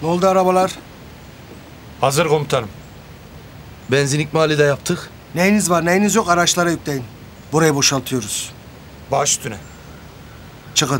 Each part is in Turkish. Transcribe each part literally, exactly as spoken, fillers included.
Ne oldu arabalar? Hazır komutanım. Benzin ikmali de yaptık. Neyiniz var neyiniz yok araçlara yükleyin. Burayı boşaltıyoruz. Baş üstüne. Çıkın.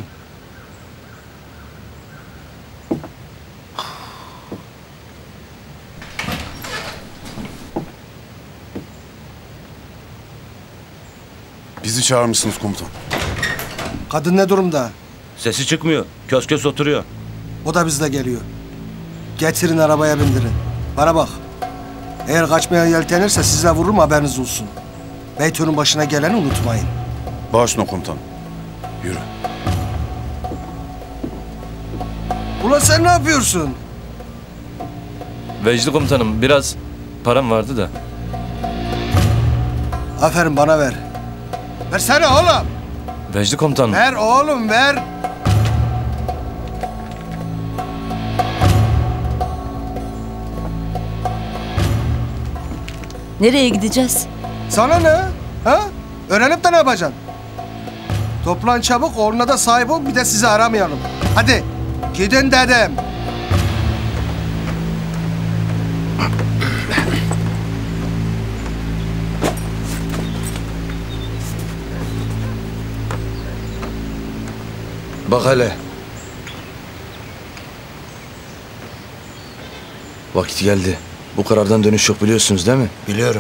Bizi çağırmışsınız komutan. Kadın ne durumda? Sesi çıkmıyor. Kös kös oturuyor. O da bizle geliyor. Getirin arabaya bindirin. Bana bak. Eğer kaçmaya yeltenirse sizle vururum haberiniz olsun. Beytünün başına geleni unutmayın. Bağışla komutan. Yürü. Ulan sen ne yapıyorsun? Vecdi komutanım biraz param vardı da. Aferin bana ver. Versene oğlum. Vecdi komutanım. Ver oğlum ver. Nereye gideceğiz? Sana ne? Ha? Öğrenip de ne yapacaksın? Toplan çabuk, oğluna da sahip ol, bir de sizi aramayalım. Hadi, gidin dedim. Bak hele. Vakit geldi. Bu karardan dönüş yok biliyorsunuz değil mi? Biliyorum.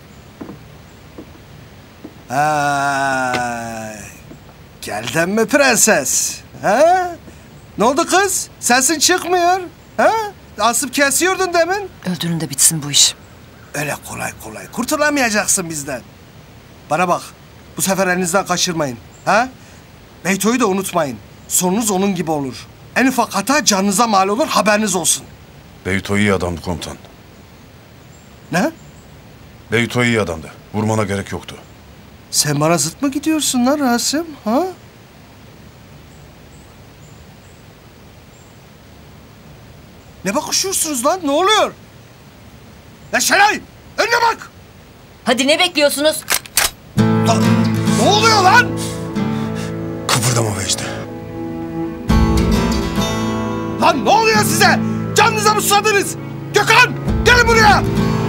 Ay, geldin mi prenses? Ha? Ne oldu kız? Sesin çıkmıyor. Ha? Asıp kesiyordun demin. Öldürün de bitsin bu iş. Öyle kolay kolay kurtulamayacaksın bizden. Bana bak, bu sefer elinizden kaçırmayın. Ha? Beyto'yu da unutmayın. Sonunuz onun gibi olur. En ufak hata canınıza mal olur, haberiniz olsun. Beyto iyi adamdı komutan. Ne? Beyto iyi adamdı. Vurmana gerek yoktu. Sen bana zıt mı gidiyorsun lan Rasim? Ha? Ne bakışıyorsunuz lan? Ne oluyor? Ya Şenay! Önüne bak! Hadi ne bekliyorsunuz? Lan, ne oluyor lan? Kıpırdama Vecdi. Lan ne oluyor size? Canınıza mı susadınız? Gökhan! Gelin buraya!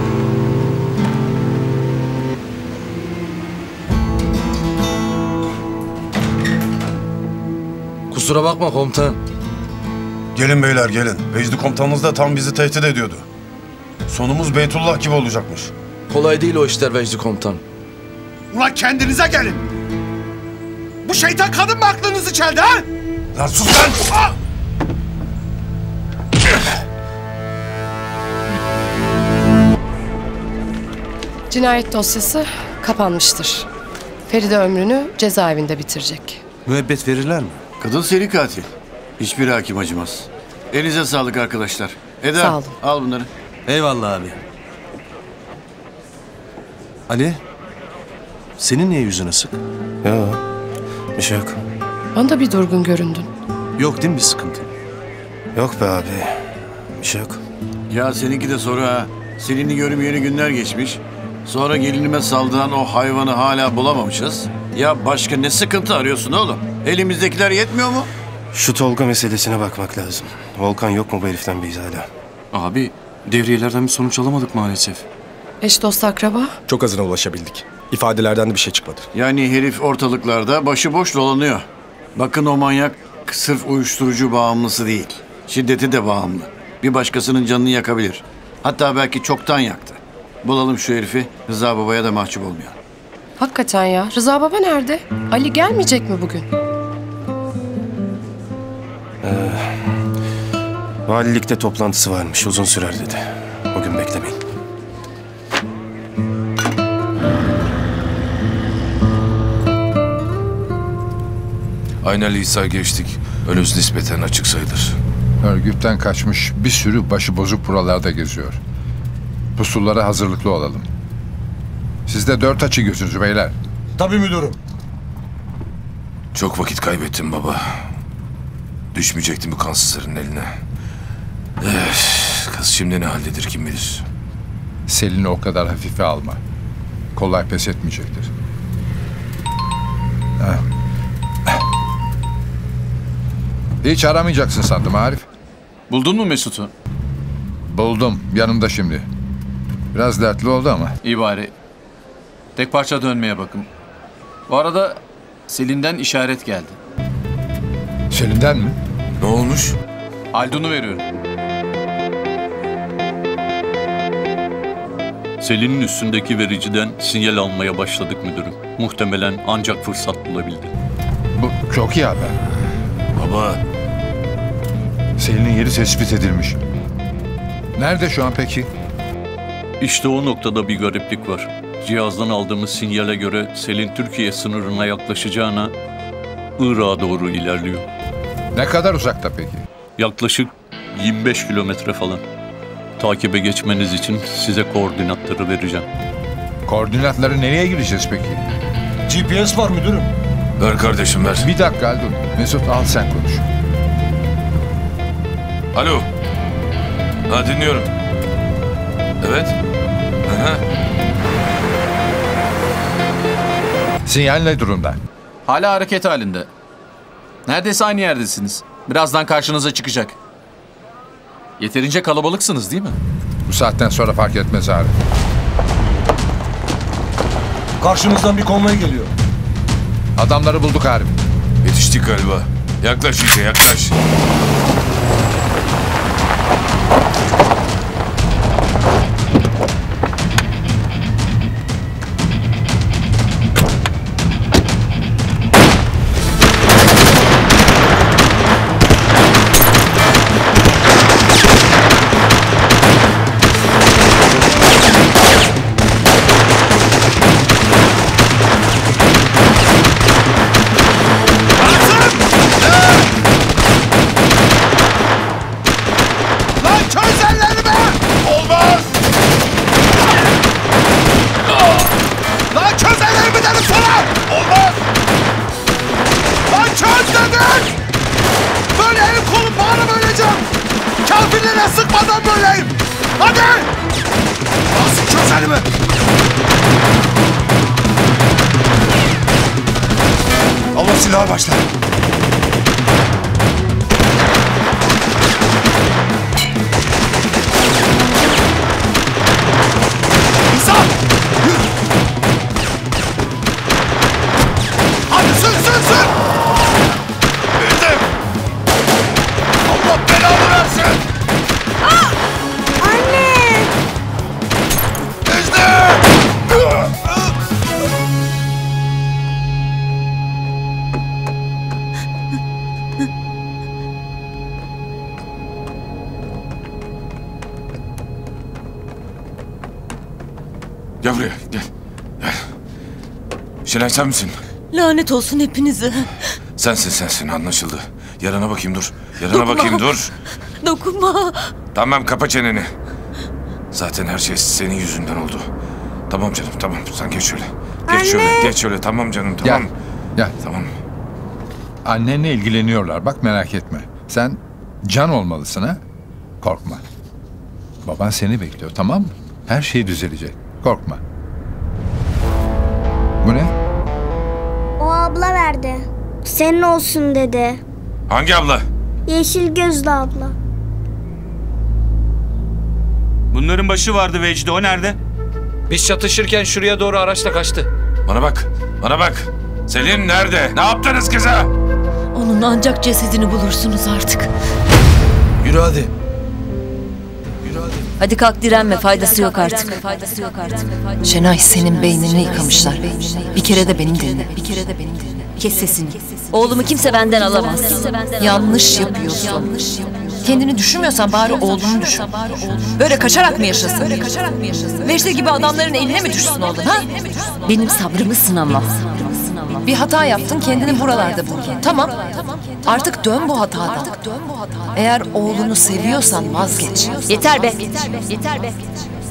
Kusura bakma komutan. Gelin beyler gelin. Vecdi komutanınız da tam bizi tehdit ediyordu. Sonumuz Beytullah gibi olacakmış. Kolay değil o işler Vecdi komutan. Ulan kendinize gelin! Bu şeytan kadın mı aklınızı çeldi ha? Lan sus lan! Ah! Cinayet dosyası kapanmıştır. Feride ömrünü cezaevinde bitirecek. Müebbet verirler mi? Kadın seri katil. Hiçbir hakim acımaz. Elinize sağlık arkadaşlar. Eda, Sağ olun. al bunları. Eyvallah abi. Ali, senin niye yüzün asık? Yok, bir şey yok. Bana da bir durgun göründün. Yok değil mi bir sıkıntı? Yok be abi, bir şey yok. Ya seninki de soru ha. Selin'i görmeyeli günler geçmiş. Sonra gelinime saldığın o hayvanı hala bulamamışız. Ya başka ne sıkıntı arıyorsun oğlum? Elimizdekiler yetmiyor mu? Şu Tolga meselesine bakmak lazım. Volkan yok mu bu heriften bir iz hala? Abi, devriyelerden bir sonuç alamadık maalesef. Eş dost akraba. Çok azına ulaşabildik. İfadelerden de bir şey çıkmadı. Yani herif ortalıklarda başıboş dolanıyor. Bakın o manyak sırf uyuşturucu bağımlısı değil. Şiddeti de bağımlı. Bir başkasının canını yakabilir. Hatta belki çoktan yaktı. Bulalım şu herifi, Rıza Baba'ya da mahcup olmayalım. Hakikaten ya. Rıza Baba nerede? Ali gelmeyecek mi bugün? Ee, valilikte toplantısı varmış, uzun sürer dedi. Bugün beklemeyin. Aynalı İsa geçtik. Önümüz nispeten açık sayılır. Örgütten kaçmış bir sürü başı bozuk buralarda geziyor. Pusullara hazırlıklı olalım. Siz de dört açı gözünüzü beyler. Tabii müdürüm. Çok vakit kaybettim baba. Düşmeyecektim bu kansızların eline. Eh, kız şimdi ne haldedir kim bilir. Selin'i o kadar hafife alma. Kolay pes etmeyecektir. Heh. Hiç aramayacaksın sandım Arif. Buldun mu Mesut'u? Buldum. Yanımda şimdi. Biraz dertli oldu ama. İyi bari. Tek parça dönmeye bakın. Bu arada Selin'den işaret geldi. Selin'den mi? Ne olmuş? Aldun'u veriyorum. Selin'in üstündeki vericiden sinyal almaya başladık müdürüm. Muhtemelen ancak fırsat bulabildi. Bu çok iyi haber. Baba. Selin'in yeri tespit edilmiş. Nerede şu an peki? İşte o noktada bir gariplik var. Cihazdan aldığımız sinyale göre Selin Türkiye sınırına yaklaşacağına Irak'a doğru ilerliyor. Ne kadar uzakta peki? Yaklaşık yirmi beş kilometre falan. Takibe geçmeniz için size koordinatları vereceğim. Koordinatları nereye gireceğiz peki? G P S var müdürüm. Ver kardeşim ver. Bir dakika Aldun. Mesut al sen konuş. Alo. Ha dinliyorum. Evet. Aha. Sinyal ne durumda? Hala hareket halinde. Neredeyse aynı yerdesiniz. Birazdan karşınıza çıkacak. Yeterince kalabalıksınız değil mi? Bu saatten sonra fark etmez abi. Karşımızdan bir konvoy geliyor. Adamları bulduk Arif. Yetiştik galiba. Yaklaş iyice yaklaş. Sıkmadan böyleyim. Hadi! Nasıl çözelim mi? Allah silahı başla. İnsan! Yürü! Hadi sür sür sür! Bildim! Allah belanı versin! Gel buraya gel. Gel. Şenay sen misin? Lanet olsun hepinize. Sensin sensin anlaşıldı. Yarana bakayım dur. Yarana Dokunma. bakayım dur. Dokunma. Tamam kapa çeneni. Zaten her şey senin yüzünden oldu. Tamam canım tamam sen geç şöyle. Geç Anne. şöyle geç şöyle tamam canım tamam. Gel. Gel. Tamam. Annenle ilgileniyorlar bak merak etme. Sen can olmalısın ha. Korkma. Baban seni bekliyor tamam mı? Her şey düzelecek. Korkma. Bu ne? O abla verdi. Senin olsun dedi. Hangi abla? Yeşil gözlü abla. Bunların başı vardı Vecdi, o nerede? Biz çatışırken şuraya doğru araçla kaçtı. Bana bak, bana bak. Selin nerede? Ne yaptınız kıza? Onun ancak cesedini bulursunuz artık. Yürü hadi. Hadi kalk direnme, faydası yok artık. Şenay senin beynini yıkamışlar. Bir kere de benim dinle. Bir kere de benim dinle. Kes sesini. Oğlumu kimse benden alamaz. Yanlış yapıyorsun. Kendini düşünmüyorsan bari oğlunu düşün. Böyle kaçarak mı yaşasın? Vecdi gibi adamların eline mi düşsün oğlun ha? Benim sabrımı sınama. Bir hata yaptın, kendini buralarda buldun. Tamam. Artık dön bu hatadan. Eğer oğlunu seviyorsan vazgeç. Yeter be. Yeter be.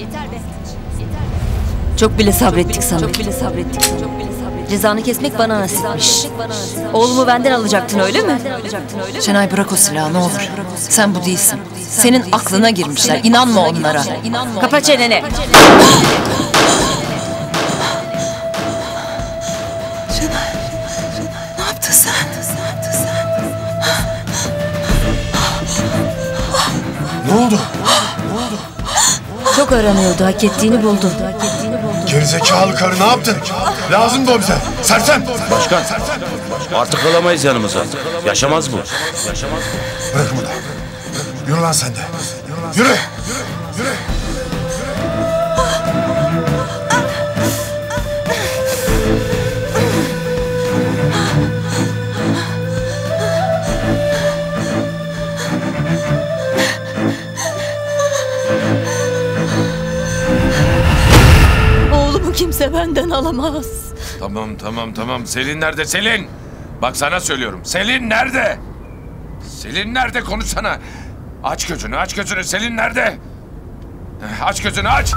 Çok bile sabrettik sana. Çok bile sabrettik sana. Cezanı kesmek bana nasipmiş. Oğlumu benden alacaktın öyle mi? Şenay bırak o silahı ne olur. Sen bu değilsin. Senin aklına girmişler. İnanma onlara. Kapa çeneni. Şenay. Ne yaptın sen? Ne yaptın sen? oldu? Çok aranıyordu. Hak ettiğini buldu. Gerizekalı karı ne yaptın? Lazımdı o bize. Sersem. Başkan, artık alamayız yanımıza. Yaşamaz bu. Bırakın bunu. Yürü lan sen de. Yürü. Yürü. Oğlumu kimse benden alamaz. Tamam tamam tamam. Selin nerede Selin? Bak sana söylüyorum. Selin nerede? Selin nerede konuşsana. Aç gözünü aç gözünü. Selin nerede? Aç gözünü aç.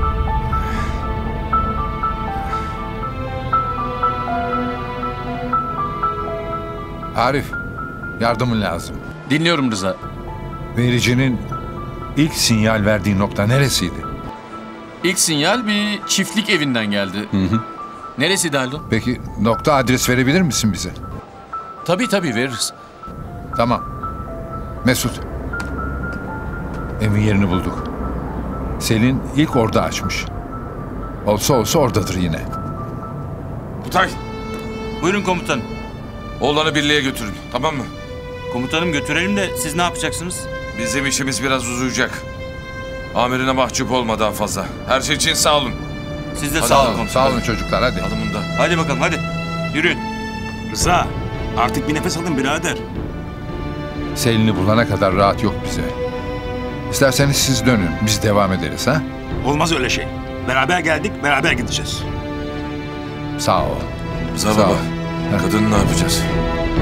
Arif, yardımın lazım. Dinliyorum Rıza. Vericinin ilk sinyal verdiği nokta neresiydi? İlk sinyal bir çiftlik evinden geldi. Hı hı. Neresiydi Haldun? Peki nokta adres verebilir misin bize? Tabii tabii veririz. Tamam. Mesut. Evin yerini bulduk. Selin ilk orada açmış. Olsa olsa oradadır yine. Kutay. Buyurun komutanım. Oğlanı birliğe götürün. Tamam mı? Komutanım götürelim de siz ne yapacaksınız? Bizim işimiz biraz uzayacak. Amirine mahcup olma daha fazla. Her şey için sağ olun. Siz de Hadi sağ olun alın, komutanım. Sağ olun çocuklar hadi. Adımında. Hadi bakalım hadi. Yürüyün. Rıza, artık bir nefes alın birader. Selin'i bulana kadar rahat yok bize. İsterseniz siz dönün. Biz devam ederiz ha? Olmaz öyle şey. Beraber geldik, beraber gideceğiz. Sağ ol. Rıza Sağ baba. ol. Kadını ne yapacağız?